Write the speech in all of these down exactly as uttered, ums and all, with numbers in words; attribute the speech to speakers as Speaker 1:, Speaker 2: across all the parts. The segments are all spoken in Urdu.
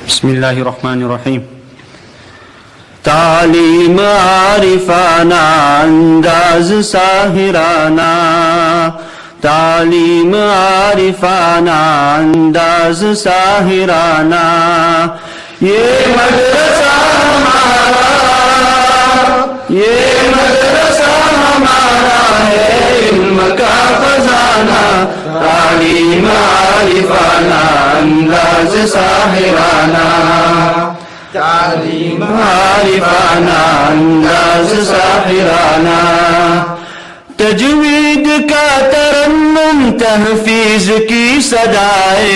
Speaker 1: بسم اللہ الرحمن الرحیم. تعلیم عارفانہ انداز ساحرانہ، تعلیم عارفانہ انداز ساحرانہ، یہ مدرسہ ہمارا، یہ مدرسہ ہمارا ہے علم کا خزانہ. تعلیم عارفانہ انداز ساحرانہ، تعلیم عارفانہ انداز ساحرانہ، تجوید کا ترنم تحفیظ کی صدائے،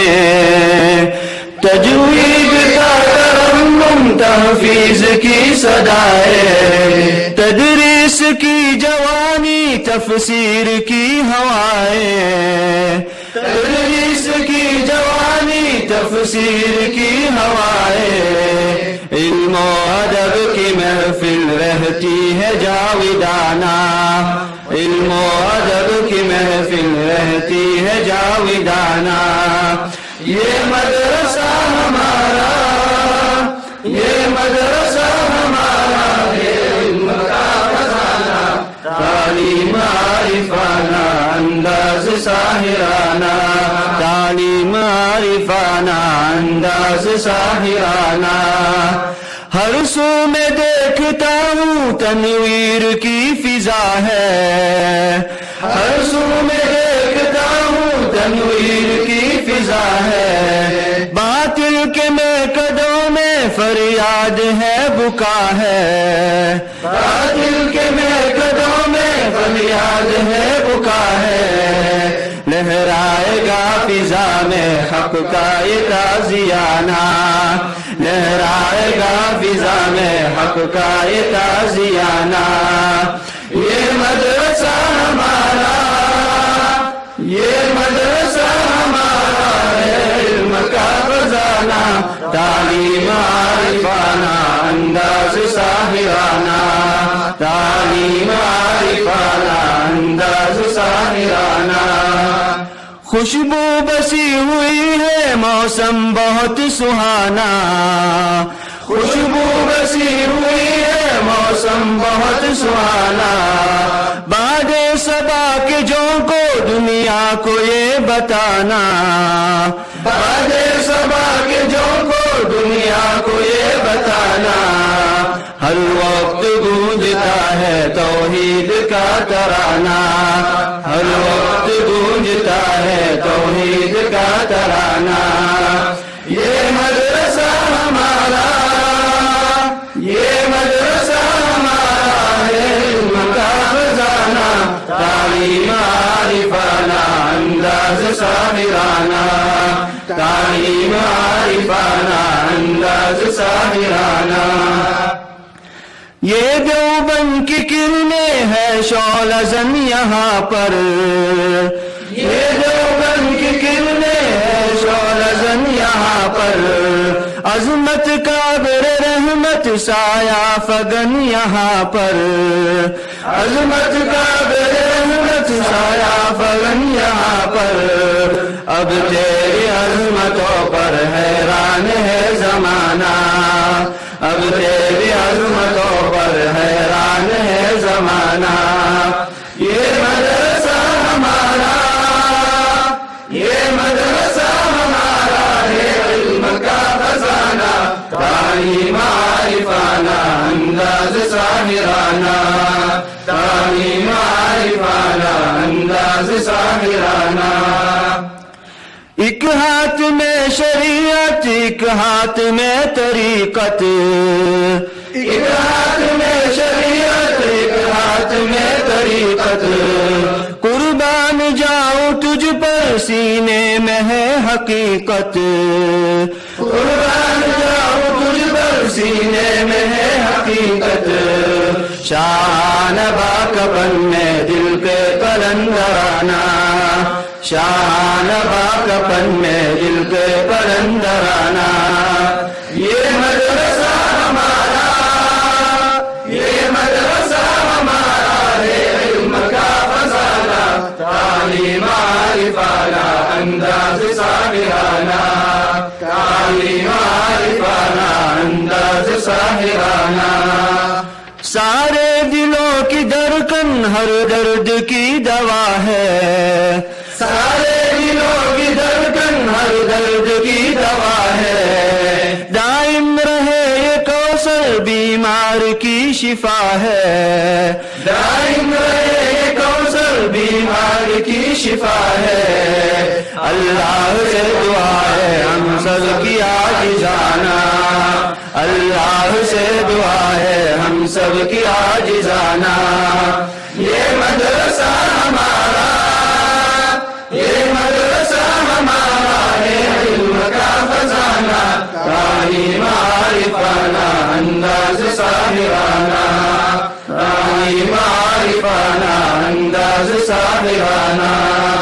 Speaker 1: تجوید کا ترنم تحفیظ کی صدائے، تدریس کی جوانی تفسیر کی ہوائیں، تدریس کی جوانی تفسیر کی ہوائیں، علم و ادب کی محفل رہتی ہے جاویدانہ، علم و ادب کی محفل رہتی ہے جاویدانہ، یہ مدرسہ ہمارا، یہ مدرسہ ہمارا ہے علم کا خزانہ. تعلیم عارفانہ انداز ساحرانہ، تعلیم عارفانہ انداز ساحرانہ، ہر سو میں دیکھتا ہوں تنویر کی فضا ہے، ہر سو میں دیکھتا ہوں تنویر کی فضا ہے، باطل کے میکدوں میں فریاد ہے بکا ہے، باطل کے میکدوں میں فریاد ہے بکا ہے، لہرائے گا فضا میں حق کا یہ تازیانہ، لہرائے گا فضا میں حق کا یہ تازیانہ، یہ مدرسہ ہمارا، یہ مدرسہ ہمارا ہے علم کا خزانہ. تعلیم عارفانہ انداز ساحرانہ، تعلیم عارفانہ انداز ساحرانہ، خوشبو بسی ہوئی ہے موسم بہت سہانا، خوشبو بسی ہوئی ہے موسم بہت سہانا، باد صبا کے جھونکو دنیا کو یہ بتانا، باد صبا کے جھونکو دنیا کو یہ بتانا، ہر وقت گونجتا ہے توحید کا ترانہ، ہر وقت گونجتا ہے توحید کا ترانہ، یہ مدرسہ ہمارا، یہ مدرسہ ہمارا ہے علم کا خزانہ. تعلیم عارفانہ انداز ساحرانہ، تعلیم عارفانہ انداز ساحرانہ، یہ دیوبند کی کرنیں ہے شعلہ زن یہاں پر، یہ دیوبند کی کرنیں ہے شعلہ زن یہاں پر، عظمت کا بر رحمت سایہ فگن یہاں پر، عظمت کا بر رحمت سایہ فگن یہاں پر، اب تیری عظمتوں پر حیران ہے زمانہ، اب تیری عظمتوں پر حیران ہے زمانہ، یہ مدرسہ ہمارا، یہ مدرسہ ہمارا ہے علم کا خزانہ. تعلیم عارفانہ انداز ساحرانہ، تعلیم عارفانہ انداز ساحرانہ، ایک ہاتھ میں شریعت ایک ہاتھ میں طریقت، ایک ہاتھ میں شریعت ایک ہاتھ میں طریقت، قربان جاؤں تجھ پر سینے میں ہے حقیقت، قربان جاؤں تجھ پر سینے میں ہے حقیقت، شان باکپن میں دل کے قلندرانہ، شان باکپن میں دل کے قلندرانہ، یہ مدرسہ ہمارا، یہ مدرسہ ہمارا ہے علم کا خزانہ. تعلیم عارفانہ انداز ساحرانہ، تعلیم عارفانہ ساحرانہ سارے دلوں کی دھڑکن ہر درد کی دوا ہے سارے دلوں کی دھڑکن ہر درد کی دوا ہے دائم رہے یہ کوثر بیمار کی شفا ہے دائم رہے یہ کوثر بیمار کی شفا ہے اللہ سے دعا ہے ہم سب کی عاجزانہ اللہ سے دعا ہے ہم سب کی عاجزانہ یہ مدرسہ ہمارا یہ مدرسہ ہمارا ہے علم کا خزانہ تعلیم عارفانہ انداز ساحرانہ تعلیم عارفانہ انداز ساحرانہ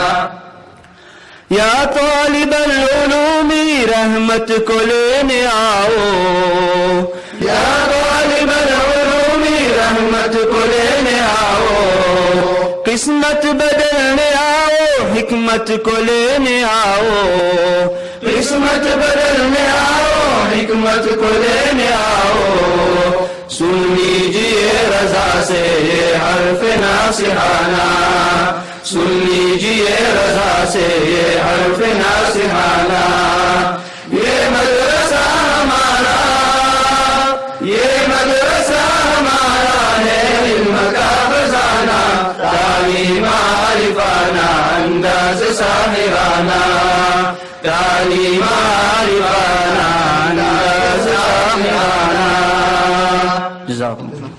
Speaker 1: یا طالب العلوم رحمت کو لینے آؤ یا طالب العلوم رحمت کو لینے آؤ قسمت بدلنے آؤ حکمت کو لینے آؤ قسمت بدلنے آؤ حکمت کو لینے آؤ سن لیجئے رضا سے یہ حرف ناصحانہ سن لیجئے رضا سے یہ حرف ناصحانہ یہ مدرسہ ہمارا یہ مدرسہ ہمارا ہے علم کا خزانہ تعلیم عارفانہ انداز ساحرانہ تعلیم عارفانہ انداز ساحرانہ جزاکم اللہ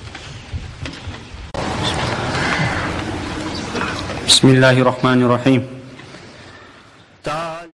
Speaker 1: بسم اللہ الرحمن الرحیم